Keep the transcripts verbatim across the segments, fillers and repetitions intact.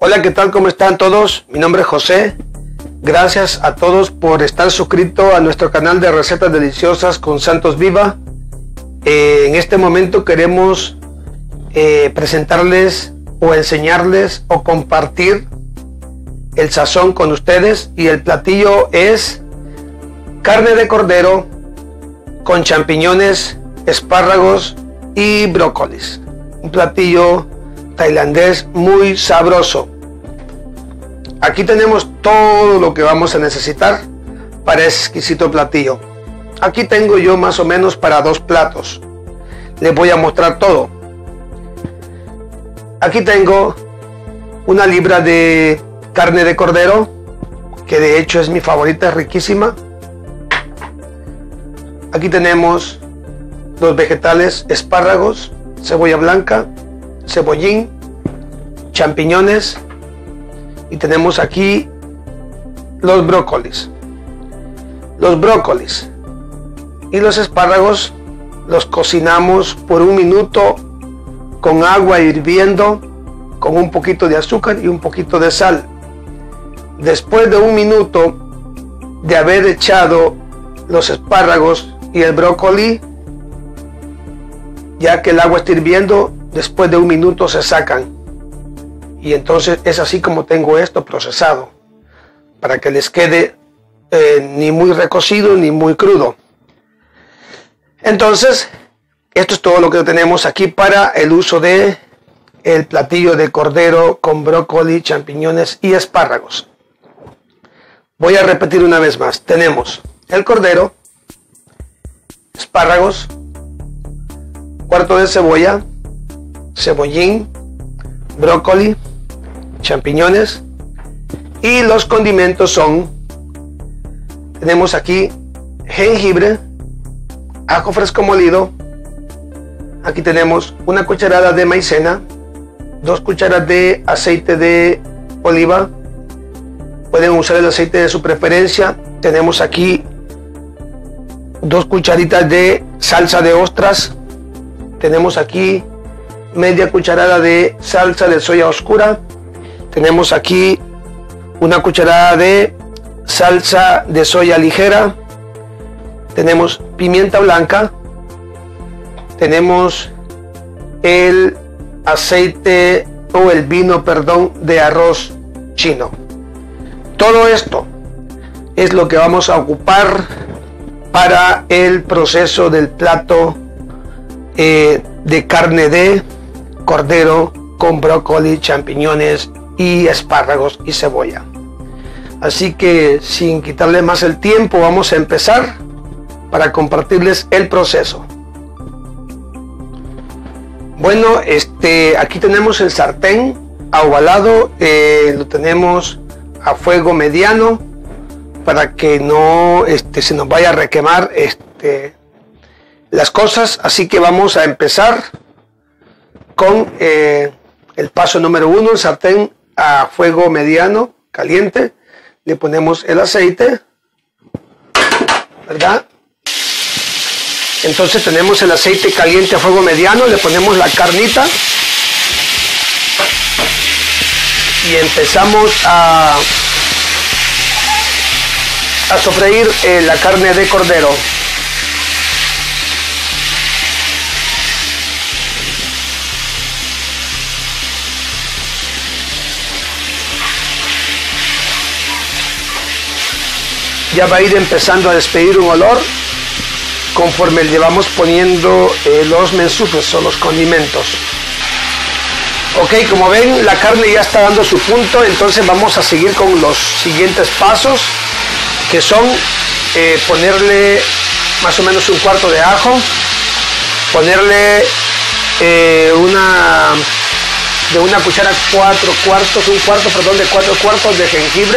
Hola, ¿qué tal? ¿Cómo están todos? Mi nombre es José. Gracias a todos por estar suscritos a nuestro canal de recetas deliciosas con Santos Viva. Eh, en este momento queremos eh, presentarles o enseñarles o compartir el sazón con ustedes, y el platillo es carne de cordero con champiñones, espárragos y brócolis. Un platillo tailandés muy sabroso. Aquí tenemos todo lo que vamos a necesitar para ese exquisito platillo. Aquí tengo yo más o menos para dos platos. Les voy a mostrar todo. Aquí tengo una libra de carne de cordero, que de hecho es mi favorita, es riquísima. Aquí tenemos los vegetales: espárragos, cebolla blanca, cebollín, champiñones, y tenemos aquí los brócolis. Los brócolis y los espárragos los cocinamos por un minuto con agua hirviendo, con un poquito de azúcar y un poquito de sal. Después de un minuto de haber echado los espárragos y el brócoli, ya que el agua está hirviendo, después de un minuto se sacan. Y entonces es así como tengo esto procesado, para que les quede eh, ni muy recocido ni muy crudo. Entonces, esto es todo lo que tenemos aquí para el uso de el platillo de cordero con brócoli, champiñones y espárragos. Voy a repetir una vez más. Tenemos el cordero, espárragos, cuarto de cebolla, cebollín, brócoli, champiñones, y los condimentos son: tenemos aquí jengibre, ajo fresco molido, aquí tenemos una cucharada de maicena, dos cucharadas de aceite de oliva, pueden usar el aceite de su preferencia. Tenemos aquí dos cucharitas de salsa de ostras, tenemos aquí media cucharada de salsa de soya oscura, tenemos aquí una cucharada de salsa de soya ligera, tenemos pimienta blanca, tenemos el aceite o el vino, perdón, de arroz chino. Todo esto es lo que vamos a ocupar para el proceso del plato eh, de carne de cordero con brócoli, champiñones y espárragos y cebolla. Así que, sin quitarle más el tiempo, vamos a empezar para compartirles el proceso. Bueno, este, aquí tenemos el sartén ovalado, eh, lo tenemos a fuego mediano para que no este, se nos vaya a requemar este, las cosas. Así que vamos a empezar con eh, el paso número uno. El sartén a fuego mediano, caliente, le ponemos el aceite, ¿verdad? Entonces tenemos el aceite caliente a fuego mediano, le ponemos la carnita y empezamos a, a sofreír eh, la carne de cordero. Ya va a ir empezando a despedir un olor conforme le vamos poniendo eh, los mensufes o los condimentos. Ok, como ven, la carne ya está dando su punto. Entonces vamos a seguir con los siguientes pasos, que son eh, ponerle más o menos un cuarto de ajo, ponerle eh, una de una cuchara cuatro cuartos, un cuarto, perdón, de cuatro cuartos de jengibre.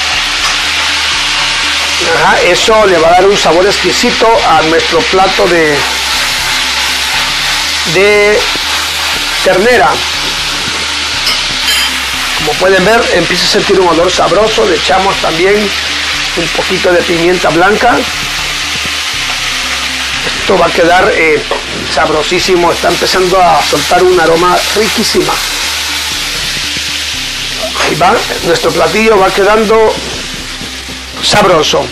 Ajá, eso le va a dar un sabor exquisito a nuestro plato de, de ternera. Como pueden ver, empieza a sentir un olor sabroso. Le echamos también un poquito de pimienta blanca. Esto va a quedar eh, sabrosísimo. Está empezando a soltar un aroma riquísima. Ahí va, nuestro platillo va quedando sabroso.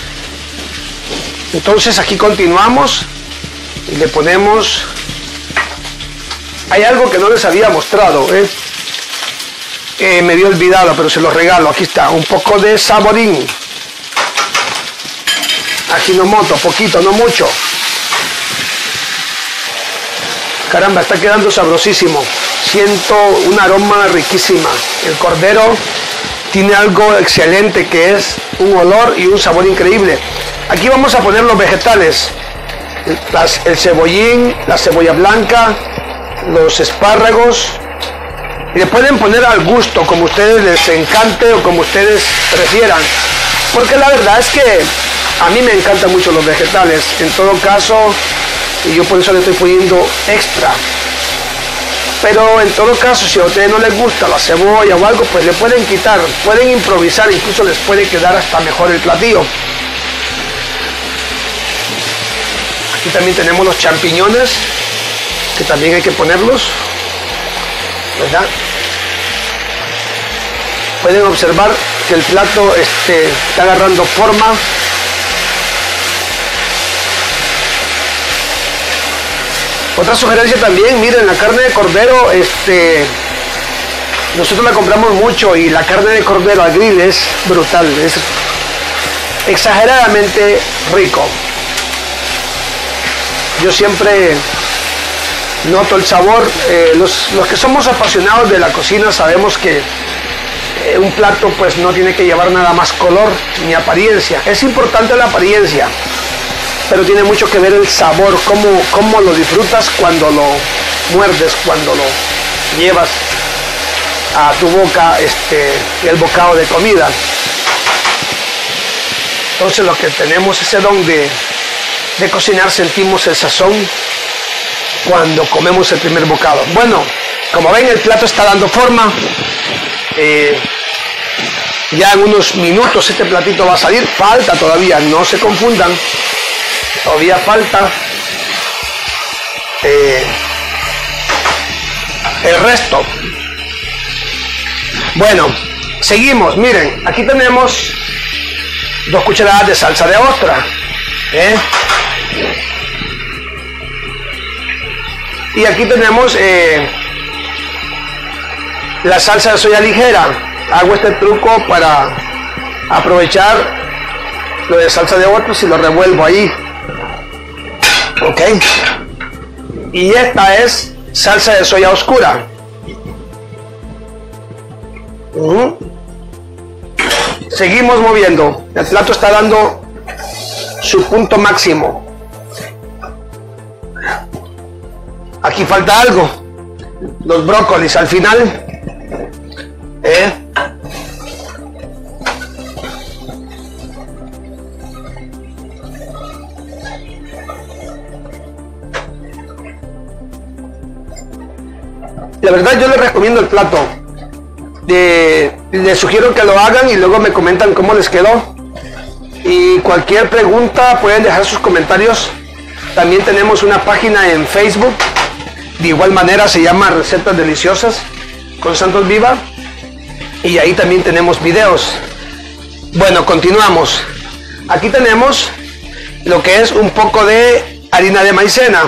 Entonces aquí continuamos y le ponemos, hay algo que no les había mostrado, ¿eh? Eh, me había olvidado, pero se los regalo. Aquí está, un poco de saborín, Ajinomoto, poquito, no mucho. Caramba, está quedando sabrosísimo. Siento un aroma riquísima. El cordero tiene algo excelente, que es un olor y un sabor increíble. Aquí vamos a poner los vegetales, Las, el cebollín, la cebolla blanca, los espárragos, y le pueden poner al gusto, como ustedes les encante o como ustedes prefieran, porque la verdad es que a mí me encantan mucho los vegetales. En todo caso, y yo por eso le estoy poniendo extra. Pero en todo caso, si a ustedes no les gusta la cebolla o algo, pues le pueden quitar, pueden improvisar, incluso les puede quedar hasta mejor el platillo. Aquí también tenemos los champiñones, que también hay que ponerlos, ¿verdad? Pueden observar que el plato este, está agarrando forma. Otra sugerencia también, miren, la carne de cordero, este, nosotros la compramos mucho, y la carne de cordero al grill es brutal, es exageradamente rico. Yo siempre noto el sabor. Eh, los, los que somos apasionados de la cocina sabemos que eh, un plato pues no tiene que llevar nada más color ni apariencia. Es importante la apariencia, pero tiene mucho que ver el sabor, cómo, cómo lo disfrutas cuando lo muerdes, cuando lo llevas a tu boca, este, el bocado de comida. Entonces, lo que tenemos ese don de, de cocinar, sentimos el sazón cuando comemos el primer bocado. Bueno, como ven, el plato está dando forma. Eh, ya en unos minutos este platito va a salir. Falta todavía, no se confundan. Todavía falta eh, el resto. Bueno, seguimos. Miren, aquí tenemos dos cucharadas de salsa de ostra, ¿eh? Y aquí tenemos eh, la salsa de soya ligera. Hago este truco para aprovechar lo de salsa de ostra y lo revuelvo ahí. Ok, y esta es salsa de soya oscura. Uh-huh. Seguimos moviendo. El plato está dando su punto máximo. Aquí falta algo, los brócolis al final. ¿Eh? La verdad, yo les recomiendo el plato. Eh, les sugiero que lo hagan y luego me comentan cómo les quedó. Y cualquier pregunta pueden dejar sus comentarios. También tenemos una página en Facebook. De igual manera se llama Recetas Deliciosas con Santos Viva. Y ahí también tenemos videos. Bueno, continuamos. Aquí tenemos lo que es un poco de harina de maicena.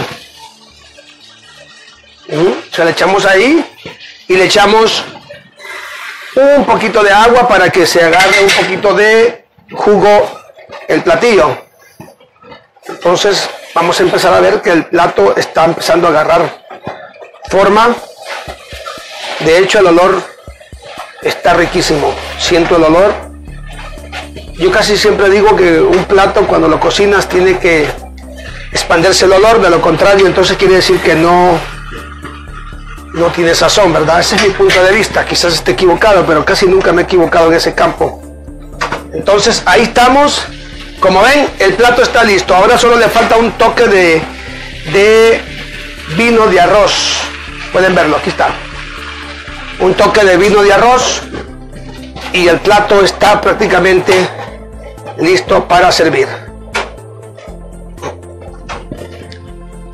Se le echamos ahí y le echamos un poquito de agua para que se agarre un poquito de jugo el platillo. Entonces vamos a empezar a ver que el plato está empezando a agarrar forma. De hecho, el olor está riquísimo. Siento el olor. Yo casi siempre digo que un plato, cuando lo cocinas, tiene que expandirse el olor. De lo contrario, entonces quiere decir que no no tiene sazón, ¿verdad? Ese es mi punto de vista. Quizás esté equivocado, pero casi nunca me he equivocado en ese campo. Entonces ahí estamos. Como ven, el plato está listo. Ahora solo le falta un toque de, de vino de arroz. Pueden verlo, aquí está. Un toque de vino de arroz y el plato está prácticamente listo para servir.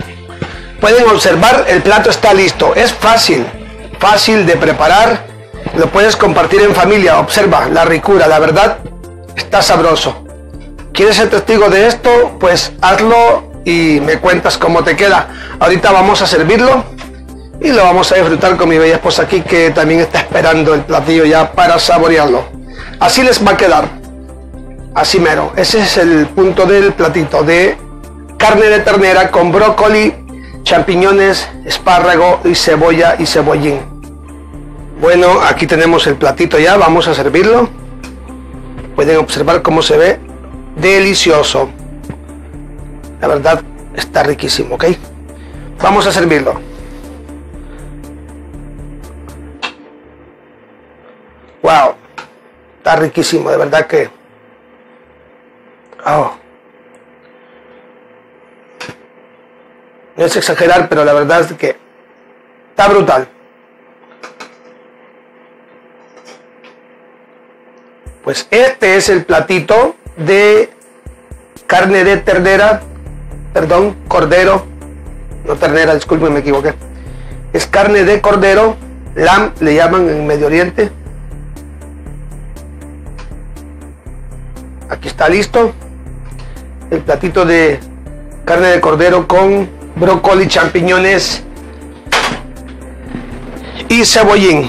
Pueden observar, el plato está listo. Es fácil, fácil de preparar. Lo puedes compartir en familia. Observa la ricura, la verdad, está sabroso. ¿Quieres ser testigo de esto? Pues hazlo y me cuentas cómo te queda. Ahorita vamos a servirlo y lo vamos a disfrutar con mi bella esposa aquí, que también está esperando el platillo ya para saborearlo. Así les va a quedar, así mero. Ese es el punto del platito de carne de ternera con brócoli, champiñones, espárrago y cebolla y cebollín. Bueno, aquí tenemos el platito ya, vamos a servirlo. Pueden observar cómo se ve delicioso. La verdad está riquísimo, ¿ok? Vamos a servirlo. Wow, está riquísimo, de verdad que... Oh. No es exagerar, pero la verdad es que está brutal. Pues este es el platito de carne de ternera, perdón, cordero, no ternera, disculpen, me equivoqué. Es carne de cordero, lamb le llaman en Medio Oriente. Aquí está listo el platito de carne de cordero con brócoli, champiñones y cebollín.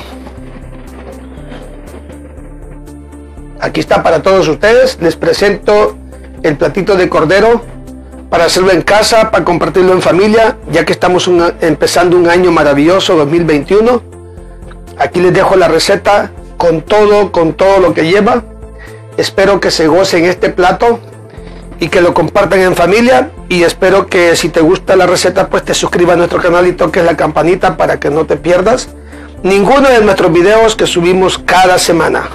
Aquí está para todos ustedes. Les presento el platito de cordero para hacerlo en casa, para compartirlo en familia, ya que estamos un, empezando un año maravilloso, dos mil veintiuno. Aquí les dejo la receta con todo, con todo lo que lleva. Espero que se gocen este plato y que lo compartan en familia, y espero que si te gusta la receta pues te suscribas a nuestro canal y toques la campanita para que no te pierdas ninguno de nuestros videos que subimos cada semana.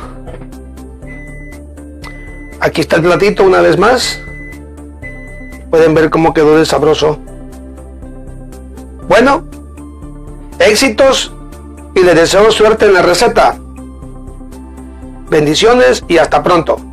Aquí está el platito una vez más. Pueden ver cómo quedó de sabroso. Bueno, éxitos y les deseo suerte en la receta. Bendiciones y hasta pronto.